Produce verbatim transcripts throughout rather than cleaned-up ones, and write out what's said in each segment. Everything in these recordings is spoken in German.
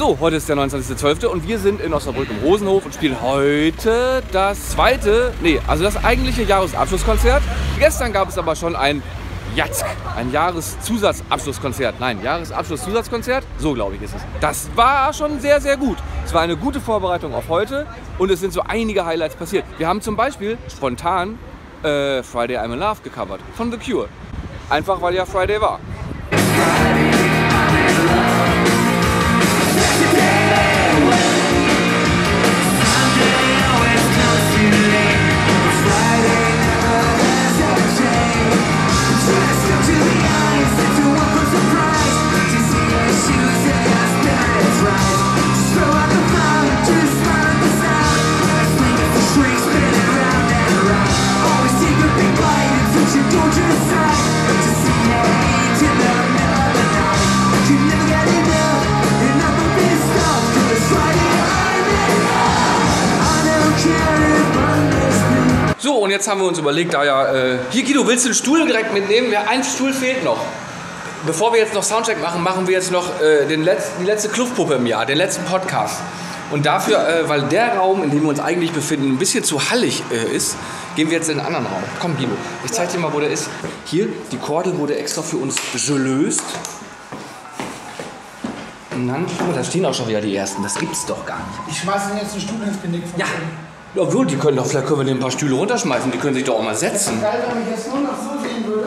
So, heute ist der neunundzwanzigster zwölfte und wir sind in Osnabrück im Rosenhof und spielen heute das zweite, nee, also das eigentliche Jahresabschlusskonzert. Gestern gab es aber schon ein Jatzk, ein Jahreszusatzabschlusskonzert. Nein, Jahresabschlusszusatzkonzert, so glaube ich ist es. Das war schon sehr, sehr gut. Es war eine gute Vorbereitung auf heute und es sind so einige Highlights passiert. Wir haben zum Beispiel spontan äh, Friday I'm in Love gecovert von The Cure. Einfach weil ja Friday war. So, und jetzt haben wir uns überlegt, da ja, äh, hier Guido, willst du den Stuhl direkt mitnehmen? Ja, ein Stuhl fehlt noch. Bevor wir jetzt noch Soundcheck machen, machen wir jetzt noch äh, den Letz-, die letzte Kluftpuppe im Jahr, den letzten Podcast. Und dafür, äh, weil der Raum, in dem wir uns eigentlich befinden, ein bisschen zu hallig äh, ist, gehen wir jetzt in einen anderen Raum. Komm Guido, ich zeig dir mal, wo der ist. Hier, die Kordel wurde extra für uns gelöst. Und dann, guck mal, da stehen auch schon wieder die ersten, das gibt's doch gar nicht. Ich schmeiße den jetzt einen Stuhl ins Genick von ja. Ja, wohl, die können doch, vielleicht können wir denen ein paar Stühle runterschmeißen, die können sich doch auch mal setzen. Das ist geil, wenn ich jetzt nur noch so sehen würde.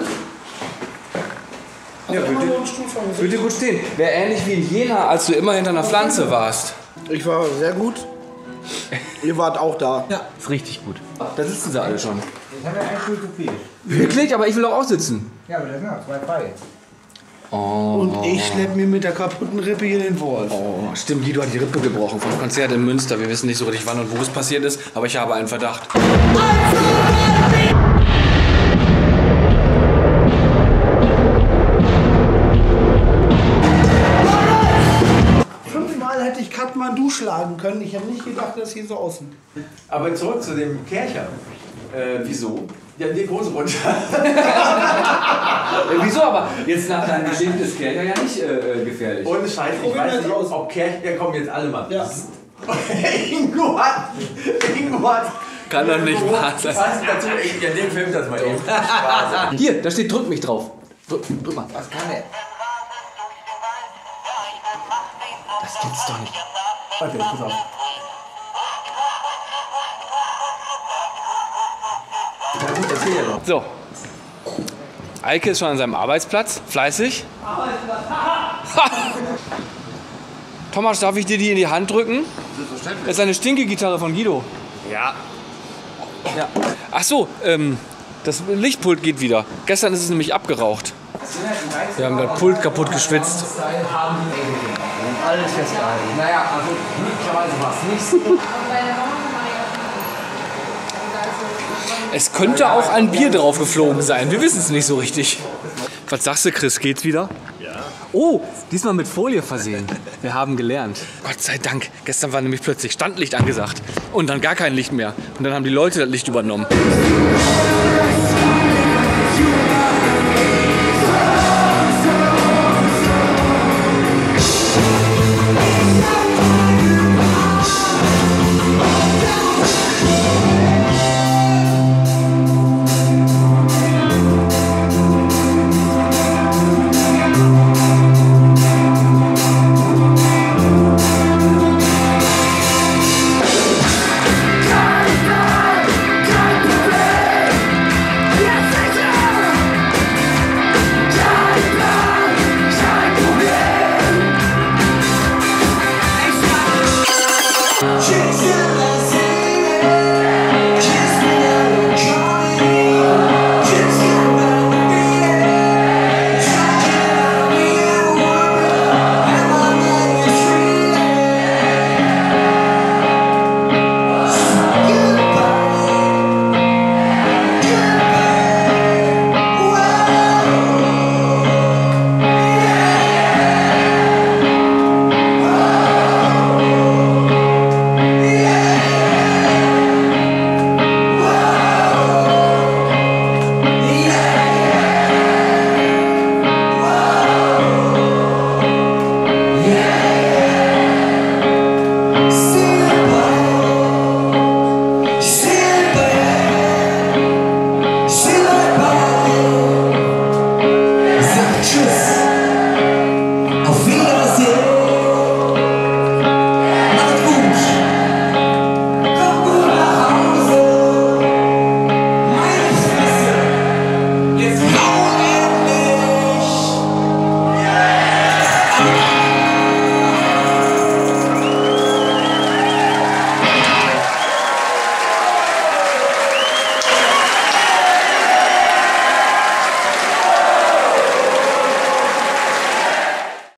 Also ja, würde, würde gut stehen. Wäre ähnlich wie in Jena, als du immer hinter einer Pflanze warst. Ich war sehr gut. Ihr wart auch da. Ja, ist richtig gut. Da sitzen sie alle schon. Ich habe ja einen Stuhl zu viel. Wirklich? Aber ich will doch auch sitzen. Ja, aber da sind noch zwei frei. Oh. Und ich schlepp mir mit der kaputten Rippe hier den Wolf. Oh, stimmt, Guido hat die Rippe gebrochen vom Konzert in Münster. Wir wissen nicht so richtig, wann und wo es passiert ist, aber ich habe einen Verdacht. Fünfmal hätte ich Kathmandu schlagen können. Ich habe nicht gedacht, dass hier so aussieht. Aber zurück zu dem Kercher. Äh, wieso? Ja, die Hose runter. äh, wieso aber? Jetzt nach deinem Geschichte ist Kercher ja nicht äh, gefährlich. Ohne Scheiß, ich Probier weiß mal nicht, raus. ob Kercher... Ja, komm, jetzt alle mal. Ja. Ingo hat... Ingo hat... Kann doch nicht wahr sein. Was dazu? Ja, den filmt das mal eben. Spaß. Hier, da steht drück mich drauf. Drück, drück mal. Was kann er? Das gibt's doch nicht. Warte, pass auf. Ja gut, erzähl ja noch. So. Eike ist schon an seinem Arbeitsplatz, fleißig. Thomas, darf ich dir die in die Hand drücken? Selbstverständlich. Das ist eine Stinke-Gitarre von Guido. Ja. Ja. Ach so, ähm, das Lichtpult geht wieder. Gestern ist es nämlich abgeraucht. Wir haben das Pult kaputt geschwitzt. Alles festgehalten. Naja, also möglicherweise war es nicht so. Es könnte auch ein Bier drauf geflogen sein. Wir wissen es nicht so richtig. Was sagst du, Chris? Geht's wieder? Ja. Oh, diesmal mit Folie versehen. Wir haben gelernt. Gott sei Dank. Gestern war nämlich plötzlich Standlicht angesagt. Und dann gar kein Licht mehr. Und dann haben die Leute das Licht übernommen.